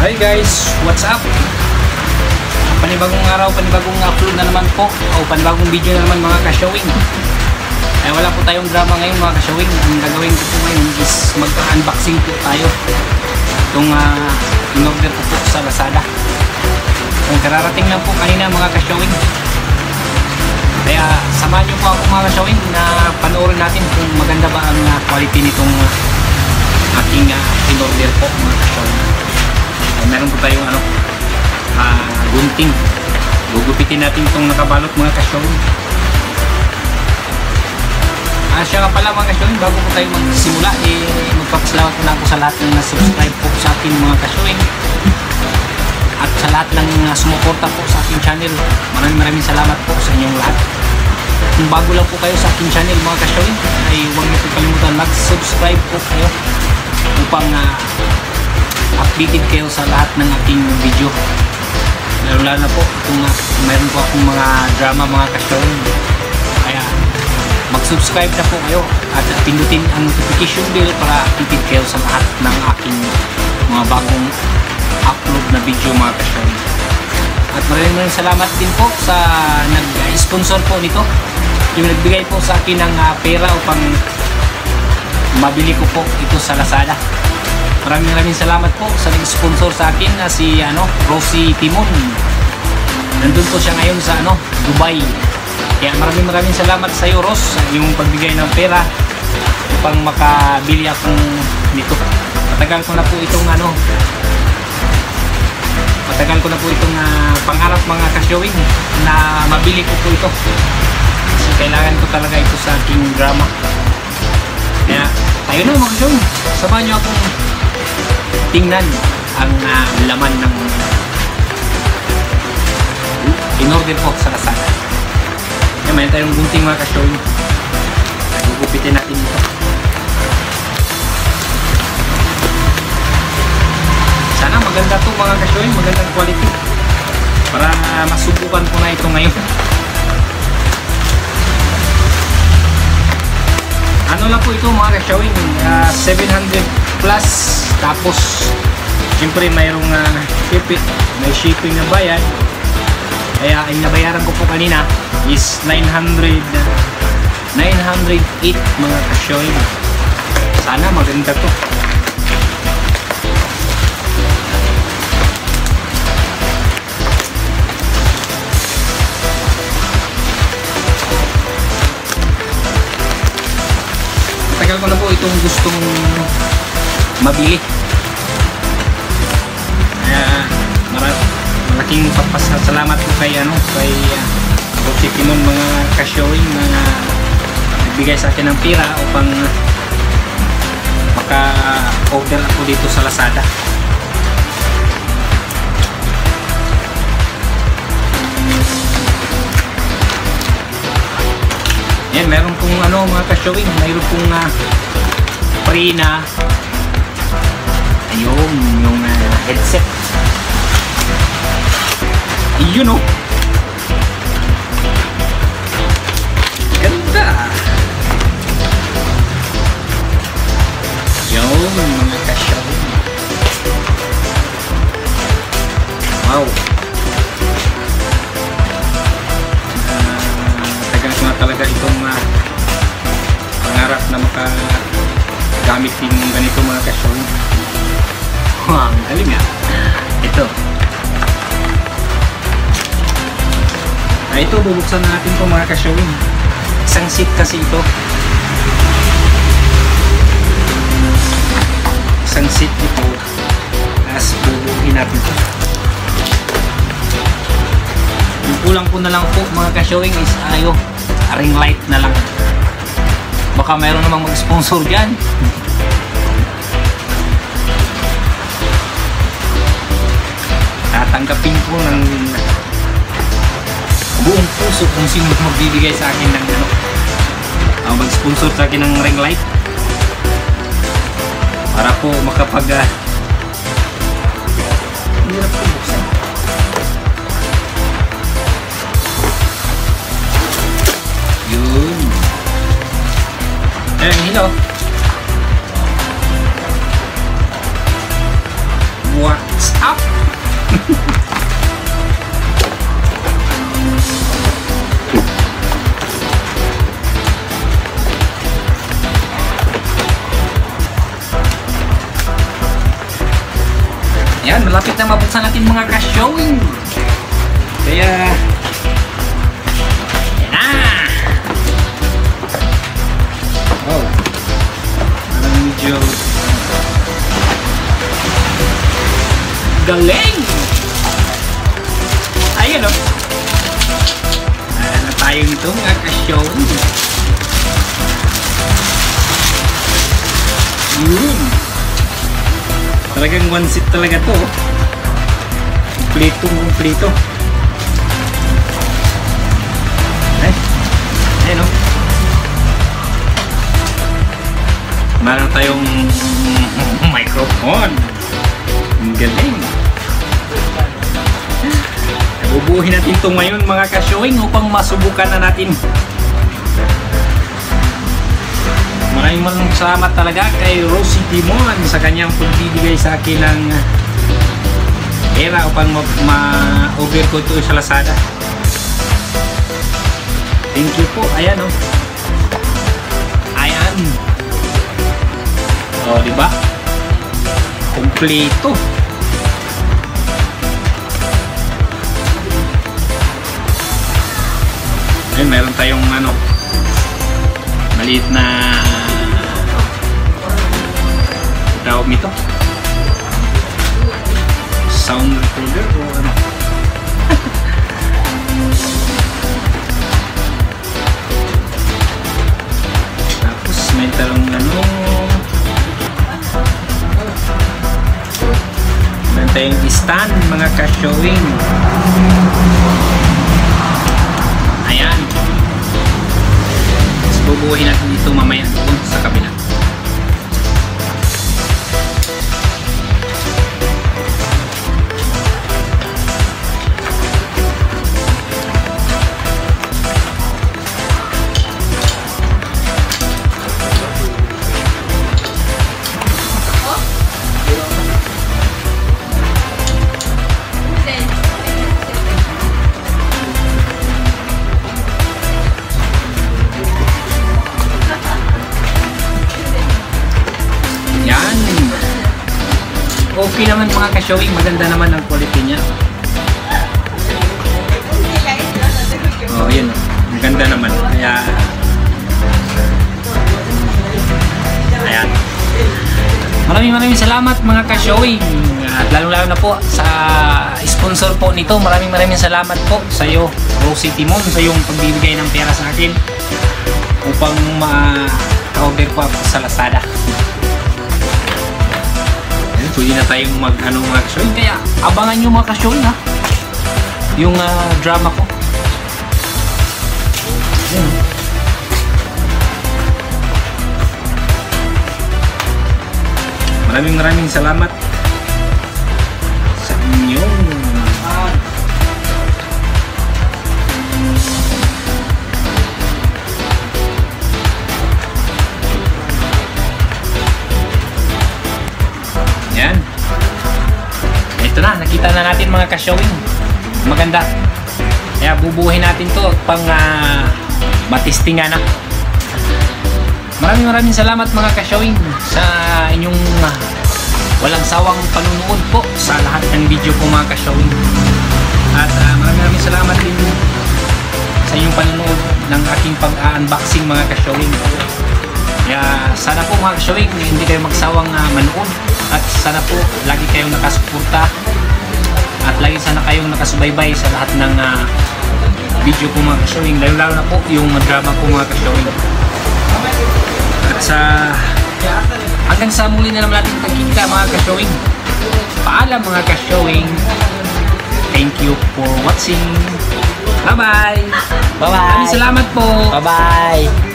Hi guys, what's up? Panibagong araw, panibagong upload na naman po o panibagong video na naman mga ka-showing. Ay wala po tayong drama ngayon mga ka-showing. Ang gagawin ko po ngayon is mag-unboxing po tayo itong in-order ko po sa Lazada. Ang kararating lang po kanina mga ka-showing. Kaya samahan nyo po ako mga ka-showing na panoorin natin kung maganda ba ang quality nitong aking in-order po mga ka-showing. Meron po tayong gunting. Gugupitin natin itong nakabalot mga ka-showing. Siya nga pala mga ka-showing, bago po tayo magsimula, magpapasalamat po na ako sa lahat ng na-subscribe po sa akin mga ka-showing at sa lahat ng sumuporta po sa aking channel. Maraming salamat po sa inyong lahat. Kung bago lang po kayo sa aking channel mga ka-showing, ay huwag niyo po kalimutan mag-subscribe po kayo upang updated kayo sa lahat ng aking video. Lalo na po kung mayroon po akong mga drama mga ka-showing. Kaya mag-subscribe na po kayo at pindutin ang notification bell para updated kayo sa lahat ng aking mga bagong upload na video mga ka-showing. At maraming salamat din po sa nag-sponsor po nito, yung nagbigay po sa akin ng pera upang mabili ko po ito sa Lazada. Maraming salamat po sa nag-sponsor sa akin na si Rosie Timon. Nandun po siya ngayon sa Dubai. Kaya maraming salamat sa iyo, Ros, yung pagbigay ng pera upang makabili akong nito. Matagal ko na po itong pangarap mga ka-showing na mabili ko po ito. Kasi kailangan ko talaga ito sa aking drama. Kaya tayo na mga ka-showing, samahan nyo akong tingnan ang laman ng in-order po sa Lazada. Kaya mayroon tayong gunting mga ka-showing. Gugupitin natin ito. Sana maganda to mga ka-showing, magandang quality para masubukan ko na ito ngayon. Ano lang po ito mga ka-showing, 700 plus. Tapos siyempre mayroong may shipping na bayad. Kaya ang nabayaran ko po kanina is 908 mga ka-showing. Sana maganda to. Tagal ko na po itong gustong mabili. Kaya malaking papasalamat po kay Rosie Timon mga ka-showing na nagbigay sa akin ng pera upang maka-order ako dito sa Lazada. Yan, meron pong mga ka-showing, mayroon pong free na ayun, yung headset. Yun o, ganda. Yun mga ka-showing. Wow, tagal ko na talaga itong pangarap na makagamit yung ganito mga ka-showing. Wow, ang galing nga. Ito. Ito, bubuksan na natin ito mga ka-showing. Isang seat kasi ito. Isang seat ito. Tapos bubuhin natin ito. Yung kulang ko na lang po mga ka-showing is ring light na lang. Baka mayroon namang mag-sponsor dyan. Tatanggapin ko ng buong puso kung sino magbibigay sa akin ng mag-sponsor sa akin ng ring light para po makapag hirap ko buksan. Yun. Hello. What's up? malapit na mabuksan natin mga ka-showing. Kaya yan na. Oh, parang medyo galing. Ayun o. Na tayo nito mga ka-showing. Yun. Talagang one seat talaga to. Kumplito. Ay. Ayun o. Meron tayong microphone. Ang galing. Bubuhin natin ito ngayon mga ka-showing upang masubukan na natin. Maraming salamat talaga kay Rosie Timon sa kanyang pagbibigay sa akin ng pera upang ma-order ko ito sa Lazada. Thank you po. Ayan o. Ayan. O, diba? Kompleto. Ayun, meron tayong ano, maliit na tawag nito, sound recorder o ano. Tapos may tarong ano, meron tayong stand mga ka-showing. Ayan. Tapos bubuhin natin dito mamaya doon sa kabila. Okay naman mga ka-showing, maganda naman ang quality niya. Oh, yun. Maganda naman. Kaya ayan. Maraming salamat mga ka-showing. At lalo-lalo na po sa sponsor po nito. Maraming salamat po sa iyo, Rosie Timon, sa iyong pagbibigay ng pera sa akin upang ma-order ko ako sa Lazada. Pwede na tayong mag-ano mga ka-showing. Kaya abangan nyo mga ka-showing ha, yung drama ko. Yan. Maraming salamat sa inyo. Yan. Ito na, nakita na natin mga ka-showing. Maganda. Kaya bubuhin natin to pang matistingan na. Maraming salamat mga ka-showing sa inyong walang sawang panunood po sa lahat ng video ko mga ka-showing. At maraming salamat din sa inyong panunood ng aking pag-unboxing mga ka-showing. Kaya sana po mga ka-showing hindi kayo magsawang manood. At sana po lagi kayong nakasuporta at lagi sana kayong nakasubaybay sa lahat ng video ko mga ka-showing, lalo na po yung drama ko mga ka-showing. At hanggang sa muli na naman natin pagkita mga ka-showing. Paalam mga ka-showing. Thank you for watching. Bye bye. Maraming salamat po. Bye bye.